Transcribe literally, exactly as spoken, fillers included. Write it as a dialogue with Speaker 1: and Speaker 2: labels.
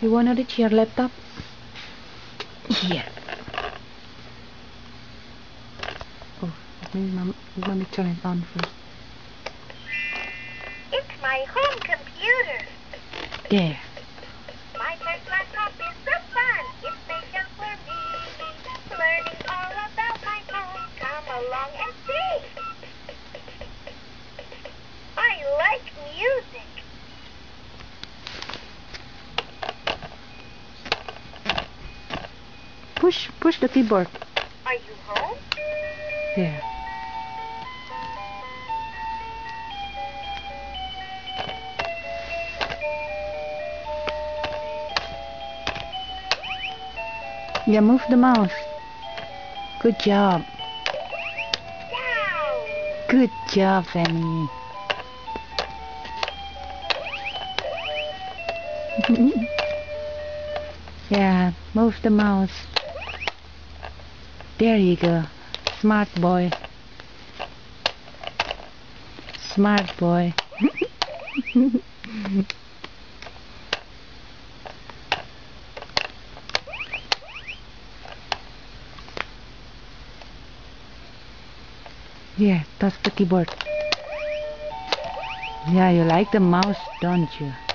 Speaker 1: you wanna reach your laptop? Here. Oh, let me, mom, let me turn it on first.
Speaker 2: It's my home computer.
Speaker 1: There.
Speaker 2: My test laptop is so fun. It's special for me. Learning all about my home. Come along and see. I like music.
Speaker 1: Push, push the keyboard.
Speaker 2: Are you home?
Speaker 1: There. Yeah, move the mouse. Good job.
Speaker 2: Wow.
Speaker 1: Good job, Fanny. Yeah, move the mouse. There you go. Smart boy. Smart boy. Yeah, touch the keyboard. Yeah, you like the mouse, don't you?